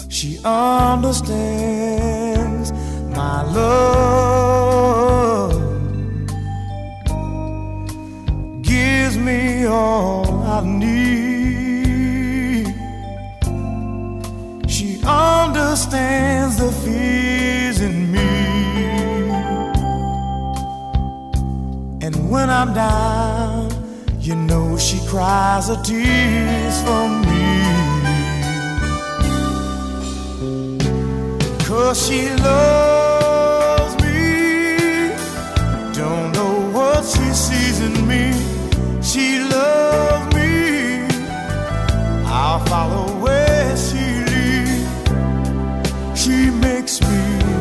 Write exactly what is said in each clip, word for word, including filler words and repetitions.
She understands my love, gives me all I need. She understands the fears in me, and when I'm down, you know she cries her tears for me. 'Cause she loves me, don't know what she sees in me. She loves me, I'll follow where she leads. She makes me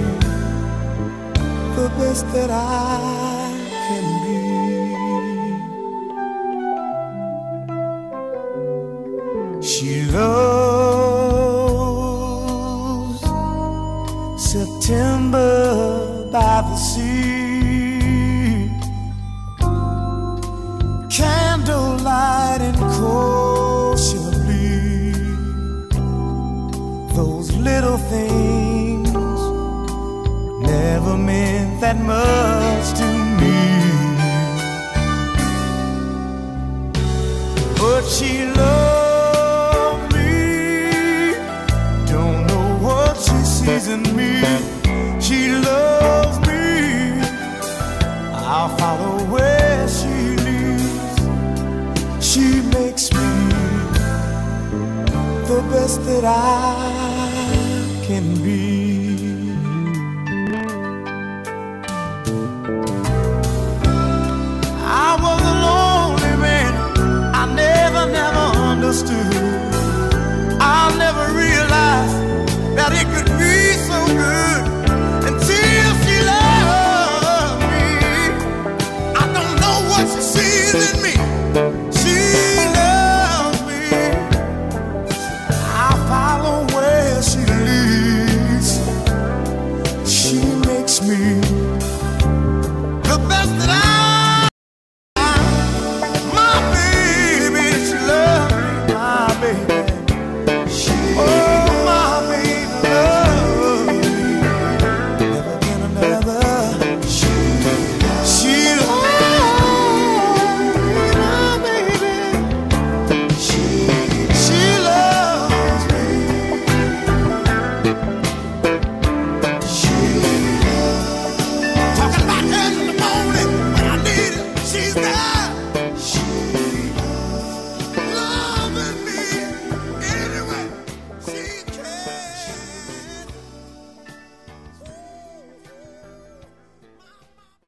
the best that I can be. She loves September by the sea, candlelight and cold Chablis. Those little things never meant that much to me, but she loves me, don't know what she sees in me. She loves me, I'll follow where she leads. She makes me the best that I can be. I was a lonely man, I never, never understood. I'll never realize that it could